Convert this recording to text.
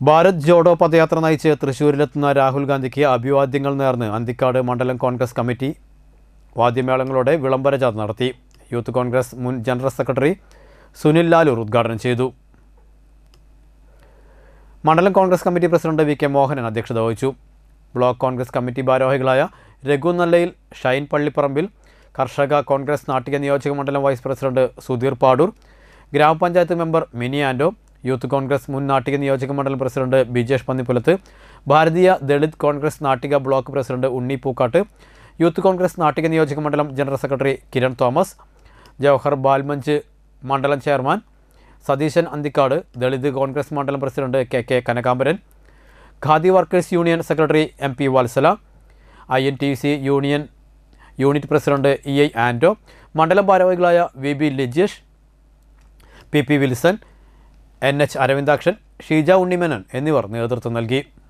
ഭാരത് ജോഡോ പദയാത്ര നയിച്ച് തൃശ്ശൂരിലെത്തുന്ന രാഹുൽ ഗാന്ധിക്ക് അഭിവാദ്യങ്ങൾ നേർന്ന് അന്തിക്കാട് മണ്ഡലം കോൺഗ്രസ് കമ്മിറ്റി വാദ്യമേളങ്ങളോടെ വിളംബര ജാഥ നടത്തി. യൂത്ത് കോൺഗ്രസ് മുൻ ജനറൽ സെക്രട്ടറി സുനിൽ ലാലൂർ ഉദ്ഘാടനം ചെയ്തു. മണ്ഡലം Congress committee president V K Mohanan അധ്യക്ഷത വഹിച്ചു. ബ്ലോക്ക് കോൺഗ്രസ് കമ്മിറ്റി ഭാരവാഹികളായ രഘു നല്ലയിൽ, ഷൈൻ പള്ളിപ്പറമ്പിൽ, കർഷക കോൺഗ്രസ് നാട്ടിക നിയോജക മണ്ഡലം vice president Sudheer Padoor, grama panchayat member Mini Ando, youth Congress മുൻ നാട്ടിക നിയോജക മണ്ഡലം president Bijesh Pannippulath, Bharatiya Dalit Congress Nattika block president Unni Pookkatt, youth Congress Nattika നിയോജക മണ്ഡലം general secretary Kiran Thomas, Jawahar Bal Manch മണ്ഡലം ചെയർമാൻ സതീശൻ അന്തിക്കാട്, ദളിത് കോൺഗ്രസ് മണ്ഡലം president K K Kanakambaran, khadi workers union secretary M P Valsala, INTC unit president EI Ando, മണ്ഡലം ഭാരവാഹികളായ VB Lijesh, PP Wilson, NH Aravindakshan, Sheeja Unnimenon എന്നിവർ നേതൃത്വം നൽകി.